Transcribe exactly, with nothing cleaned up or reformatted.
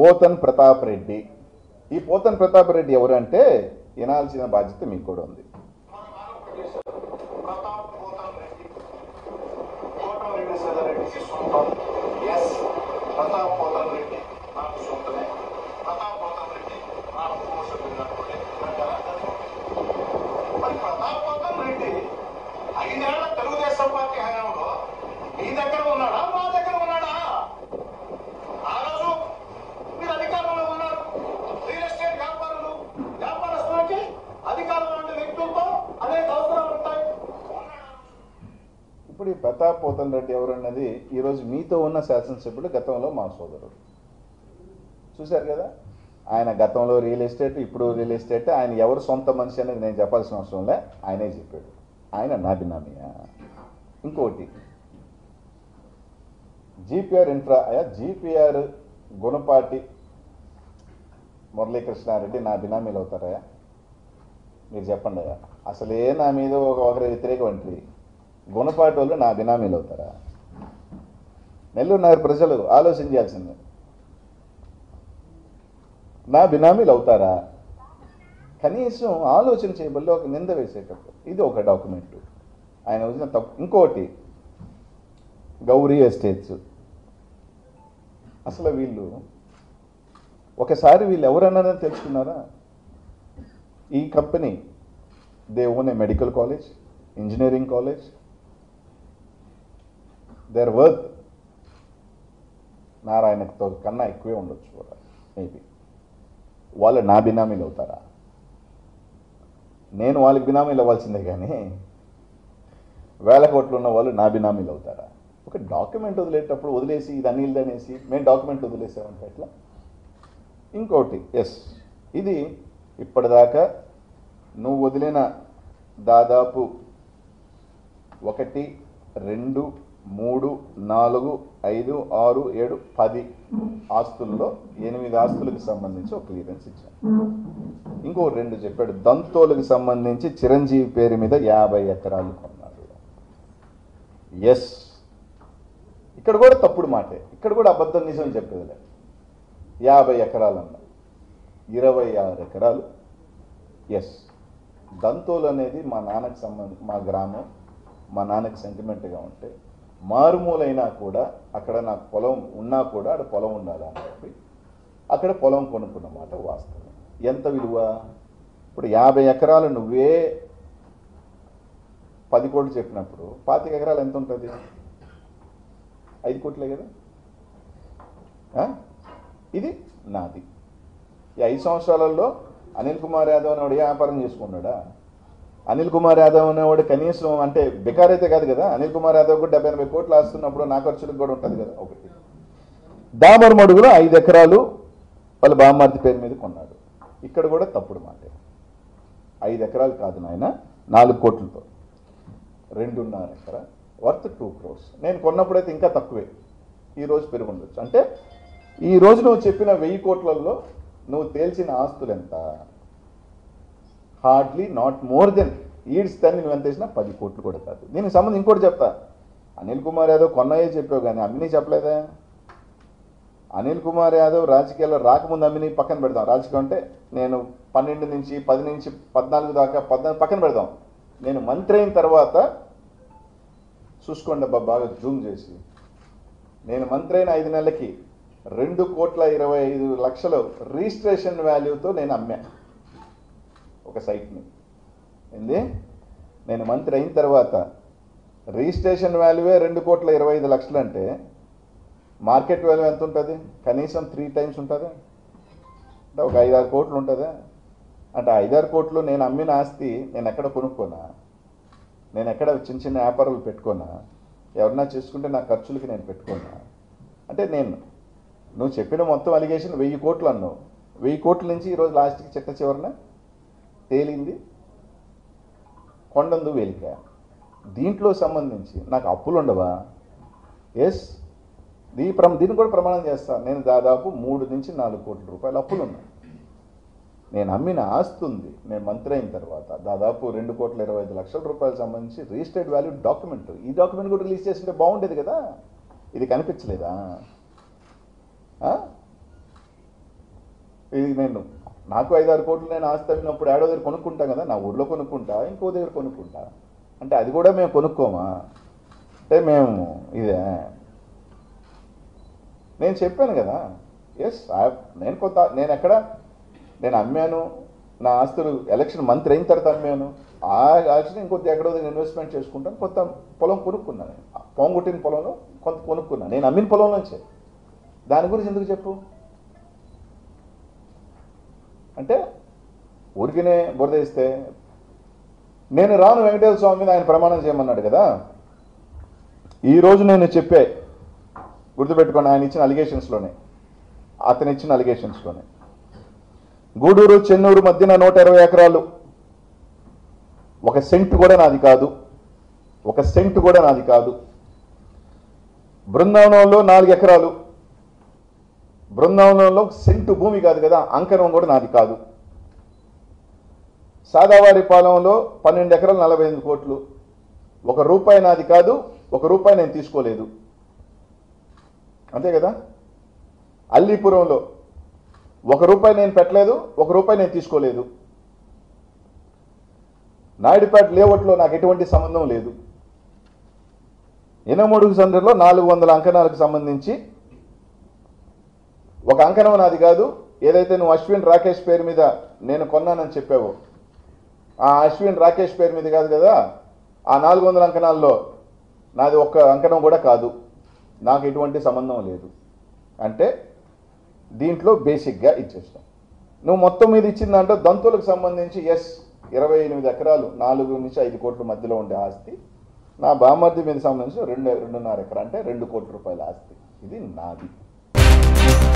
పోతన్ ప్రతాప్ రెడ్డి. ఈ పోతన్ ప్రతాప్ రెడ్డి ఎవరంటే వినాల్సిన బాధ్యత మీకు కూడా ఉంది. కోటమిరెడ్డి శ్రీధర్ రెడ్డికి సొంతం. ఎస్, ప్రతాప్ పోతన్ రెడ్డి నాకు సొంతమే. ప్రతాప్ పోతన్ రెడ్డి నాకు పోషకుడినప్పుడే మరి ప్రతాప్ పోతన్ రెడ్డి ఐదేళ్ల తెలుగుదేశం పార్టీ హయాంలో మీ దగ్గర ఉన్నాడా, మా దగ్గర ఉన్నాడా? ఆ రోజు మీరు అధికారంలో ఉన్నారు. రియల్ ఎస్టేట్ వ్యాపారులు వ్యాపారస్తులకి అధికారం లాంటి వ్యక్తులతో అనేక అవసరాలు ఉంటాయి. ఇప్పుడు ఈ ప్రతాప్ పోతన్ రెడ్డి ఎవరన్నది ఈరోజు మీతో ఉన్న శాసనసభ్యుడు, గతంలో మా సోదరుడు. చూశారు కదా, ఆయన గతంలో రియల్ ఎస్టేట్, ఇప్పుడు రియల్ ఎస్టేట్. ఆయన ఎవరు సొంత మనిషి అనేది నేను చెప్పాల్సిన అవసరం లే, ఆయనే చెప్పాడు. ఆయన నా బినామీయా? ఇంకోటి జీపీఆర్ ఇన్ఫ్రా అయా జీపీఆర్ గుణపాటి మురళీకృష్ణారెడ్డి నా బినామీలు అవుతారయా? మీరు చెప్పండి అయ్యా. అసలే నా మీద ఒక ఒకరి వ్యతిరేక వంటి గుణపాటి వాళ్ళు నా బినామీలు అవుతారా? నెల్లూరు నగర ప్రజలు ఆలోచించాల్సిందే. నా బినామీలు అవుతారా? కనీసం ఆలోచన చేయబల్లి ఒక నింద వేసేటప్పుడు ఇది ఒక డాక్యుమెంట్ ఆయన వచ్చిన తప్పు. ఇంకోటి గౌరీ ఎస్టేట్స్. అసలు వీళ్ళు ఒకసారి వీళ్ళు ఎవరన్నారని తెలుసుకున్నారా? ఈ company they own a medical college, engineering college. There worth నారాయణతో కన్నా ఎక్కువే ఉండొచ్చు కూడా మేబీ. వాళ్ళు నా బినామీలు అవుతారా? నేను వాళ్ళకి బినామీలు అవ్వాల్సిందే కానీ వేల కోట్లు ఉన్న వాళ్ళు నా బినామీలు అవుతారా? ఒక డాక్యుమెంట్ వదిలేటప్పుడు వదిలేసి ఇది అనిల్ అనేసి మేము డాక్యుమెంట్ వదిలేసామంటే ఎట్లా? ఇంకోటి ఎస్, ఇది ఇప్పటిదాకా నువ్వు వదిలిన దాదాపు ఒకటి రెండు మూడు నాలుగు ఐదు ఆరు ఏడు పది ఆస్తుల్లో ఎనిమిది ఆస్తులకు సంబంధించి ఒక క్లియరెన్స్ ఇచ్చాను. ఇంకో రెండు చెప్పాడు. దంతోలకు సంబంధించి చిరంజీవి పేరు మీద యాభై ఎకరాలు కొన్నాడు. ఎస్, ఇక్కడ కూడా తప్పుడు మాటే, ఇక్కడ కూడా అబద్ధం నిజం చెప్పేదిలే. యాభై ఎకరాలు అన్నా ఇరవై ఆరు ఎకరాలు. ఎస్, దంతోలు అనేది మా నాన్నకి సంబంధం, మా గ్రామం, మా నాన్నకి సెంటిమెంట్గా ఉంటే మారుమూలైనా కూడా అక్కడ నాకు పొలం ఉన్నా కూడా అక్కడ పొలం ఉండాలని చెప్పి అక్కడ పొలం కొనుక్కున్నమాట వాస్తవం. ఎంత విలువ? ఇప్పుడు యాభై ఎకరాలు నువ్వే పది కోట్లు చెప్పినప్పుడు పాతిక ఎకరాలు ఎంత ఉంటుంది? ఐదు కోట్లే కదా. ఇది నాది. ఈ ఐదు సంవత్సరాలలో అనిల్ కుమార్ యాదవ్ అనేవాడు వ్యాపారం చేసుకున్నాడా? అనిల్ కుమార్ యాదవ్ అనేవాడు కనీసం అంటే బెకార్ అయితే కాదు కదా. అనిల్ కుమార్ యాదవ్ కూడా డెబ్బై ఎనభై కోట్లు ఆస్తున్నప్పుడు నా ఖర్చులకు కూడా ఉంటుంది కదా. ఒకటి దామరమడుగులో ఐదు ఎకరాలు వాళ్ళ బామ్మార్తి పేరు మీద కొన్నాడు. ఇక్కడ కూడా తప్పుడు మాట. ఐదు ఎకరాలు కాదు నాయన, నాలుగు కోట్లతో రెండున్నర ఎకరా వర్త్ టూ క్రోర్స్. నేను కొన్నప్పుడైతే ఇంకా తక్కువే, ఈరోజు పెరుగు ఉండొచ్చు. అంటే ఈరోజు నువ్వు చెప్పిన వెయ్యి కోట్లలో నువ్వు తేల్చిన ఆస్తులు ఎంత? హార్డ్లీ నాట్ మోర్ దెన్ ఈడ్స్ దాన్ని నువ్వు ఎంత వేసినా పది కోట్లు కూడా కాదు. దీనికి సంబంధించి ఇంకోటి చెప్తా. అనిల్ కుమార్ యాదవ్ కొన్నాయే చెప్పావు కానీ అమ్మినీ చెప్పలేదా? అనిల్ కుమార్ యాదవ్ రాజకీయాల్లో రాకముందు అమ్మినీ పక్కన పెడదాం. రాజకీయం అంటే నేను పన్నెండు నుంచి పది నుంచి పద్నాలుగు దాకా పద్నాలుగు పక్కన పెడదాం. నేను మంత్రి అయిన తర్వాత చూసుకోండి బాగా జూమ్ చేసి, నేను మంత్రి అయిన ఐదు నెలలకి రెండు కోట్ల ఇరవై ఐదు లక్షల రిజిస్ట్రేషన్ వాల్యూతో నేను అమ్మా ఒక సైట్ని. ఏంది? నేను మంత్రి అయిన తర్వాత రిజిస్ట్రేషన్ వాల్యూవే రెండు కోట్ల ఇరవై ఐదు లక్షలు అంటే మార్కెట్ వాల్యూ ఎంత ఉంటుంది? కనీసం త్రీ టైమ్స్ ఉంటుంది. అంటే ఒక ఐదారు కోట్లు ఉంటుందా? అంటే ఐదారు కోట్లు నేను అమ్మిన ఆస్తి నేను ఎక్కడ కొనుక్కోనా? నేను ఎక్కడ చిన్న చిన్న వ్యాపారాలు పెట్టుకోనా? ఎవరన్నా చేసుకుంటే నా ఖర్చులకి నేను పెట్టుకోనా? అంటే నేను నువ్వు చెప్పిన మొత్తం అలిగేషన్ వెయ్యి కోట్లు అన్నావు. వెయ్యి కోట్ల నుంచి ఈరోజు లాస్ట్కి చిట్ట చివరన తేలింది కొండందు వేలిక. దీంట్లో సంబంధించి నాకు అప్పులు ఉండవా? ఎస్, దీ ప్ర దీన్ని కూడా ప్రమాణం చేస్తాను. నేను దాదాపు మూడు నుంచి నాలుగు కోట్ల రూపాయలు అప్పులు ఉన్నాయి. నేను అమ్మిన ఆస్తి ఉంది. నేను మంత్రి అయిన తర్వాత దాదాపు రెండు కోట్ల ఇరవై ఐదు లక్షల రూపాయలు సంబంధించి రిజిస్టర్డ్ వాల్యూ డాక్యుమెంట్. ఈ డాక్యుమెంట్ కూడా రిలీజ్ చేస్తుంటే బాగుండేది కదా. ఇది కనిపించలేదా? ఇది నేను నాకు ఐదారు కోట్లు నేను ఆస్తి అమ్మినప్పుడు ఏడో దగ్గర కొనుక్కుంటాం కదా, నా ఊర్లో కొనుక్కుంటా, ఇంకో దగ్గర కొనుక్కుంటా. అంటే అది కూడా మేము కొనుక్కోమా అంటే మేము ఇదే నేను చెప్పాను కదా. ఎస్ నేను కొంత నేను ఎక్కడ నేను అమ్మాను నా ఆస్తులు ఎలక్షన్ మంత్రి అయిన తర్వాత అమ్మాను. ఆ ఆస్తిని ఇంకొంత ఎక్కడో దగ్గర ఇన్వెస్ట్మెంట్ చేసుకుంటాను. కొత్త పొలం కొనుక్కున్నాను, పోంగొట్టిన పొలంలో కొంత కొనుక్కున్నాను, నేను అమ్మిన పొలం నుంచే. దాని గురించి ఎందుకు చెప్పు అంటే ఊరికినే బురద ఇస్తే నేను రాను వెంకటేశ్వర స్వామి మీద ఆయన ప్రమాణం చేయమన్నాడు కదా. ఈరోజు నేను చెప్పే గుర్తుపెట్టుకోండి, ఆయన ఇచ్చిన అలిగేషన్స్లోనే అతను ఇచ్చిన అలిగేషన్స్లోనే గూడూరు చెన్నూరు మధ్యన నూట ఇరవై ఎకరాలు, ఒక సెంట్ కూడా నాది కాదు, ఒక సెంట్ కూడా నాది కాదు. బృందావనంలో నాలుగు ఎకరాలు, బృందావనంలో సెంటు భూమి కాదు కదా, అంకణం కూడా నాది కాదు. సాదావారి పాలెంలో పన్నెండు ఎకరాలు నలభై ఎనిమిది కోట్లు, ఒక రూపాయి నాది కాదు, ఒక రూపాయి నేను తీసుకోలేదు, అంతే కదా. అల్లీపురంలో ఒక రూపాయి నేను పెట్టలేదు, ఒక రూపాయి నేను తీసుకోలేదు. నాయుడుపేట లేఅవుట్లో నాకు ఎటువంటి సంబంధం లేదు. ఎనమడుగు సందర్లో నాలుగు వందల అంకణాలకు సంబంధించి ఒక అంకణం నాది కాదు. ఏదైతే నువ్వు అశ్విన్ రాకేష్ పేరు మీద నేను కొన్నానని చెప్పావో ఆ అశ్విన్ రాకేష్ పేరు మీద కాదు కదా, ఆ నాలుగు వందల అంకణాల్లో నాది ఒక్క అంకణం కూడా కాదు, నాకు ఎటువంటి సంబంధం లేదు. అంటే దీంట్లో బేసిక్గా ఇచ్చేస్తాం. నువ్వు మొత్తం మీద ఇచ్చిన దాంట్లో దంతులకు సంబంధించి ఎస్ ఇరవై ఎనిమిది ఎకరాలు నాలుగు నుంచి ఐదు కోట్ల మధ్యలో ఉండే ఆస్తి, నా బామర్ది మీద సంబంధించి రెండు రెండున్నర ఎకరా అంటే రెండు కోట్ల రూపాయల ఆస్తి, ఇది నాది.